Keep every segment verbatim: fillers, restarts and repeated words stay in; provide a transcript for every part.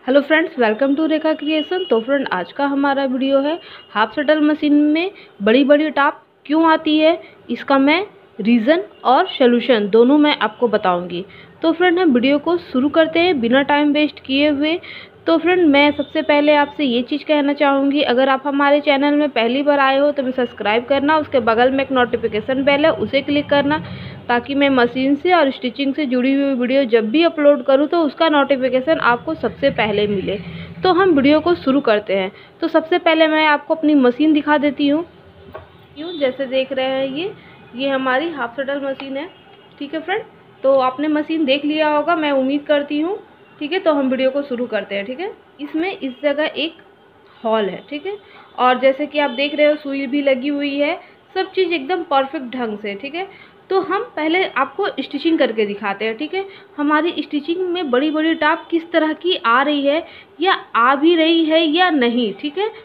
Hello friends, welcome to Rekha creation. तो friend, आज का हमारा वीडियो है हाफ शटल मशीन में बड़ी बड़ी टाप क्यों आती है, इसका मैं रीज़न और सोल्यूशन दोनों मैं आपको बताऊंगी। तो फ्रेंड, हम वीडियो को शुरू करते हैं बिना टाइम वेस्ट किए हुए। तो फ्रेंड, मैं सबसे पहले आपसे ये चीज़ कहना चाहूँगी, अगर आप हमारे चैनल में पहली बार आए हो तो भी सब्सक्राइब करना, उसके बगल में एक नोटिफिकेशन बेल है उसे क्लिक करना, ताकि मैं मशीन से और स्टिचिंग से जुड़ी हुई वीडियो जब भी अपलोड करूँ तो उसका नोटिफिकेशन आपको सबसे पहले मिले। तो हम वीडियो को शुरू करते हैं। तो सबसे पहले मैं आपको अपनी मशीन दिखा देती हूँ। यूँ जैसे देख रहे हैं, ये ये हमारी हाफ शटल मशीन है। ठीक है फ्रेंड, तो आपने मशीन देख लिया होगा, मैं उम्मीद करती हूँ। ठीक है, तो हम वीडियो को शुरू करते हैं। ठीक है, इसमें इस जगह एक हॉल है। ठीक है, और जैसे कि आप देख रहे हो सुई भी लगी हुई है, सब चीज़ एकदम परफेक्ट ढंग से। ठीक है, तो हम पहले आपको स्टिचिंग करके दिखाते हैं। ठीक है, हमारी स्टिचिंग में बड़ी बड़ी टाप किस तरह की आ रही है या आ भी रही है या नहीं। ठीक है,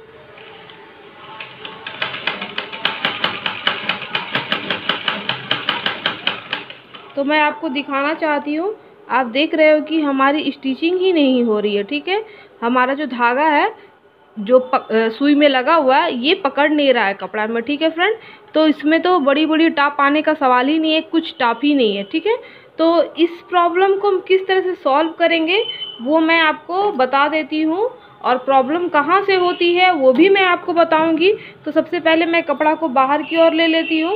तो मैं आपको दिखाना चाहती हूँ। आप देख रहे हो कि हमारी स्टिचिंग ही नहीं हो रही है। ठीक है, हमारा जो धागा है जो पक, सुई में लगा हुआ है, ये पकड़ नहीं रहा है कपड़ा में। ठीक है फ्रेंड, तो इसमें तो बड़ी बड़ी टाप आने का सवाल ही नहीं है, कुछ टाप ही नहीं है। ठीक है, तो इस प्रॉब्लम को हम किस तरह से सॉल्व करेंगे वो मैं आपको बता देती हूँ, और प्रॉब्लम कहाँ से होती है वो भी मैं आपको बताऊँगी। तो सबसे पहले मैं कपड़ा को बाहर की ओर ले लेती हूँ।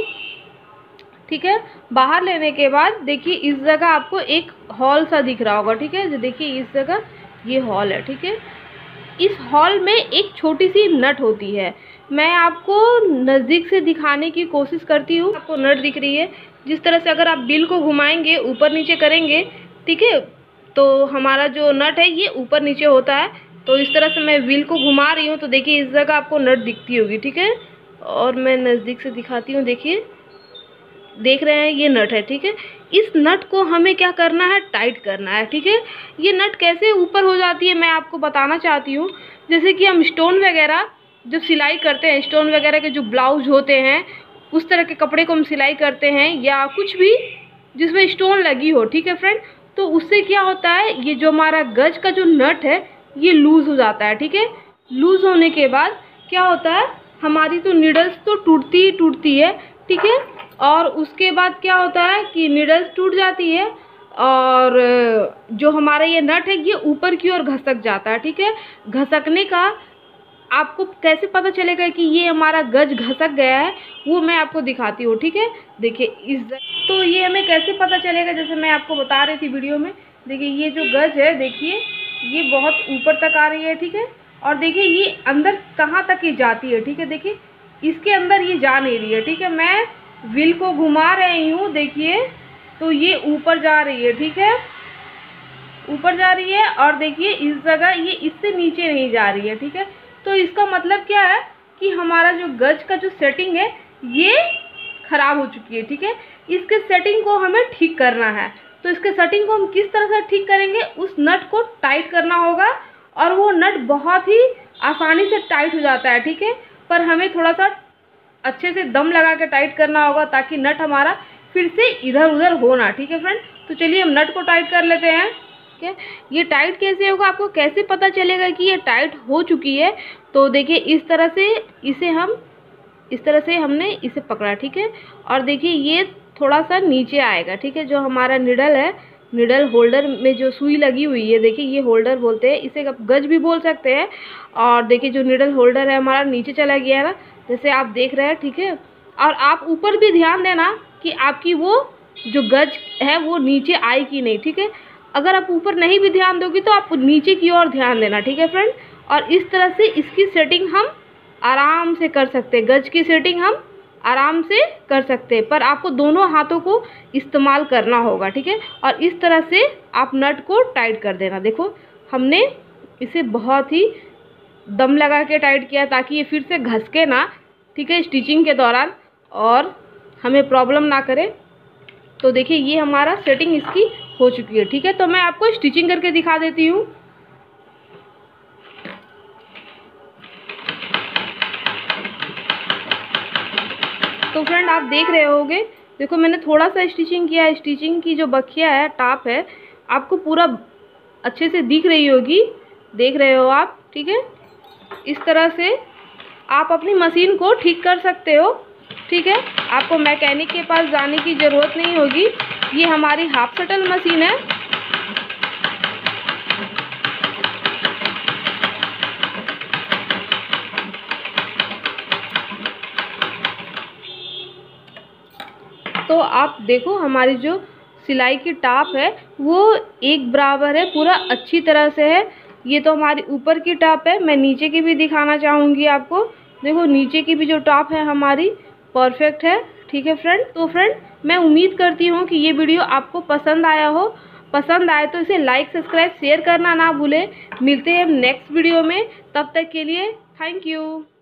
ठीक है, बाहर लेने के बाद देखिए इस जगह आपको एक हॉल सा दिख रहा होगा। ठीक है, जो देखिए इस जगह ये हॉल है। ठीक है, इस हॉल में एक छोटी सी नट होती है। मैं आपको नज़दीक से दिखाने की कोशिश करती हूँ। आपको नट दिख रही है, जिस तरह से अगर आप बिल को घुमाएंगे, ऊपर नीचे करेंगे, ठीक है, तो हमारा जो नट है ये ऊपर नीचे होता है। तो इस तरह से मैं व्हील को घुमा रही हूँ तो देखिए इस जगह आपको नट दिखती होगी। ठीक है, और मैं नज़दीक से दिखाती हूँ। देखिए, देख रहे हैं ये नट है। ठीक है, इस नट को हमें क्या करना है, टाइट करना है। ठीक है, ये नट कैसे ऊपर हो जाती है मैं आपको बताना चाहती हूँ। जैसे कि हम स्टोन वगैरह जब सिलाई करते हैं, स्टोन वगैरह के जो ब्लाउज होते हैं, उस तरह के कपड़े को हम सिलाई करते हैं, या कुछ भी जिसमें स्टोन लगी हो। ठीक है फ्रेंड, तो उससे क्या होता है, ये जो हमारा गज का जो नट है ये लूज़ हो जाता है। ठीक है, लूज़ होने के बाद क्या होता है, हमारी तो नीडल्स तो टूटती ही टूटती है। ठीक है, और उसके बाद क्या होता है कि नीडल्स टूट जाती है, और जो हमारा ये नट है ये ऊपर की ओर घसक जाता है। ठीक है, घसकने का आपको कैसे पता चलेगा कि ये हमारा गज घसक गया है, वो मैं आपको दिखाती हूँ। ठीक है, देखिए इस तो ये हमें कैसे पता चलेगा, जैसे मैं आपको बता रही थी वीडियो में। देखिए ये जो गज है, देखिए ये बहुत ऊपर तक आ रही है। ठीक है, और देखिए ये अंदर कहाँ तक ये जाती है। ठीक है, देखिए इसके अंदर ये जा नहीं रही है। ठीक है, मैं व्हील को घुमा रही हूँ, देखिए तो ये ऊपर जा रही है। ठीक है, ऊपर जा रही है, और देखिए इस जगह ये इससे नीचे नहीं जा रही है। ठीक है, तो इसका मतलब क्या है कि हमारा जो गज का जो सेटिंग है ये खराब हो चुकी है। ठीक है, इसके सेटिंग को हमें ठीक करना है। तो इसके सेटिंग को हम किस तरह से ठीक करेंगे, उस नट को टाइट करना होगा, और वो नट बहुत ही आसानी से टाइट हो जाता है। ठीक है, पर हमें थोड़ा सा अच्छे से दम लगा के टाइट करना होगा, ताकि नट हमारा फिर से इधर उधर हो ना। ठीक है फ्रेंड, तो चलिए हम नट को टाइट कर लेते हैं। ठीक है, ये टाइट कैसे होगा, आपको कैसे पता चलेगा कि ये टाइट हो चुकी है, तो देखिए इस तरह से इसे हम इस तरह से हमने इसे पकड़ा। ठीक है, और देखिए ये थोड़ा सा नीचे आएगा। ठीक है, जो हमारा निडल है, निडल होल्डर में जो सुई लगी हुई है, देखिए ये होल्डर बोलते हैं, इसे गज भी बोल सकते हैं। और देखिए जो निडल होल्डर है हमारा नीचे चला गया है ना, जैसे आप देख रहे हैं। ठीक है, और आप ऊपर भी ध्यान देना कि आपकी वो जो गज है वो नीचे आई कि नहीं। ठीक है, अगर आप ऊपर नहीं भी ध्यान दोगे तो आप नीचे की ओर ध्यान देना। ठीक है फ्रेंड, और इस तरह से इसकी सेटिंग हम आराम से कर सकते हैं, गज की सेटिंग हम आराम से कर सकते हैं, पर आपको दोनों हाथों को इस्तेमाल करना होगा। ठीक है, और इस तरह से आप नट को टाइट कर देना। देखो हमने इसे बहुत ही दम लगा के टाइट किया, ताकि ये फिर से घसके ना। ठीक है, स्टिचिंग के दौरान और हमें प्रॉब्लम ना करे। तो देखिए ये हमारा सेटिंग इसकी हो चुकी है। ठीक है, तो मैं आपको स्टिचिंग करके दिखा देती हूँ। तो फ्रेंड आप देख रहे होंगे, देखो मैंने थोड़ा सा स्टिचिंग किया है। स्टिचिंग की जो बखिया है, टाप है, आपको पूरा अच्छे से दिख रही होगी। देख रहे हो आप, ठीक है। इस तरह से आप अपनी मशीन को ठीक कर सकते हो, ठीक है। आपको मैकेनिक के पास जाने की ज़रूरत नहीं होगी। ये हमारी हाफ शटल मशीन है। तो आप देखो हमारी जो सिलाई की टाप है वो एक बराबर है, पूरा अच्छी तरह से है। ये तो हमारी ऊपर की टाप है। मैं नीचे की भी दिखाना चाहूँगी आपको। देखो नीचे की भी जो टाप है हमारी परफेक्ट है, ठीक है फ्रेंड। तो फ्रेंड मैं उम्मीद करती हूँ कि ये वीडियो आपको पसंद आया हो। पसंद आए तो इसे लाइक सब्सक्राइब शेयर करना ना भूलें। मिलते हैं नेक्स्ट वीडियो में, तब तक के लिए थैंक यू।